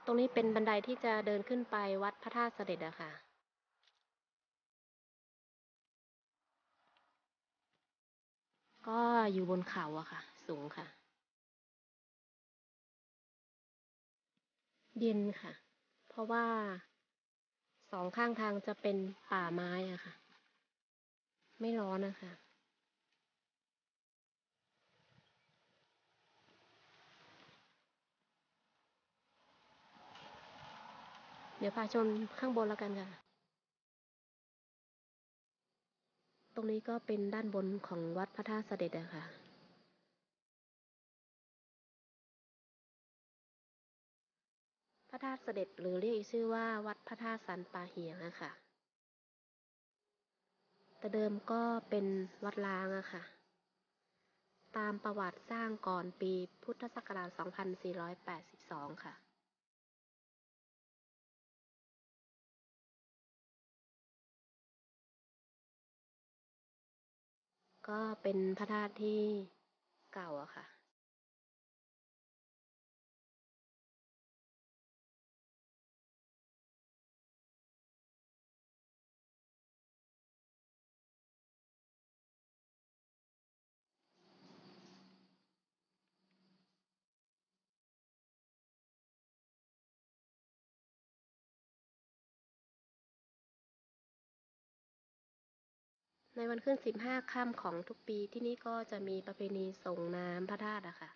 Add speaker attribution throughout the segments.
Speaker 1: ตรงนี้เป็นบันไดที่จะเดินขึ้นไปวัดพระธาตุเสด็จอะค่ะก็อยู่บนเขาอะค่ะสูงค่ะเย็นค่ะเพราะว่าสองข้างทางจะเป็นป่าไม้อะค่ะไม่ร้อนนะคะเดี๋ยวพาชมข้างบนแล้วกันค่ะตรงนี้ก็เป็นด้านบนของวัดพระธาตุเสด็จอะค่ะพระธาตุเสด็จหรือเรียกอีกชื่อว่าวัดพระธาตุสันป่าเหียงอะค่ะแต่เดิมก็เป็นวัดร้างอะค่ะตามประวัติสร้างก่อนปีพุทธศักราช2482ค่ะก็เป็นพระธาตุที่เก่าอะค่ะในวันขึ้น15ค่ำของทุกปีที่นี่ก็จะมีประเพณีส่งน้ำพระธาตุอะค่ะ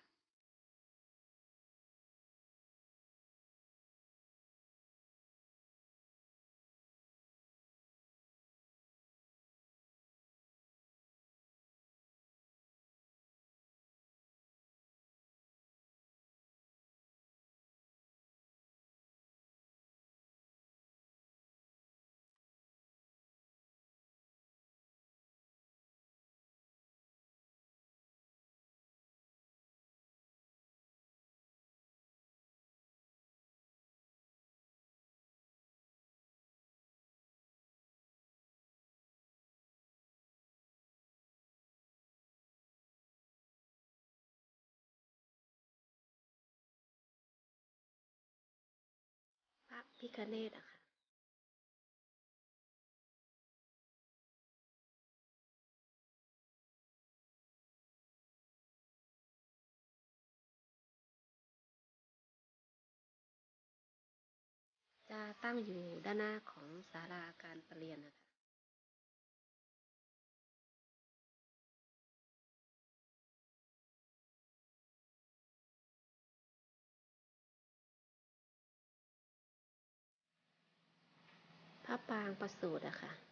Speaker 1: พระพิฆเนศอะค่ะจะตั้งอยู่ด้านหน้าของศาลาการประเรียนนะคะพระปางประสูติอะค่ะ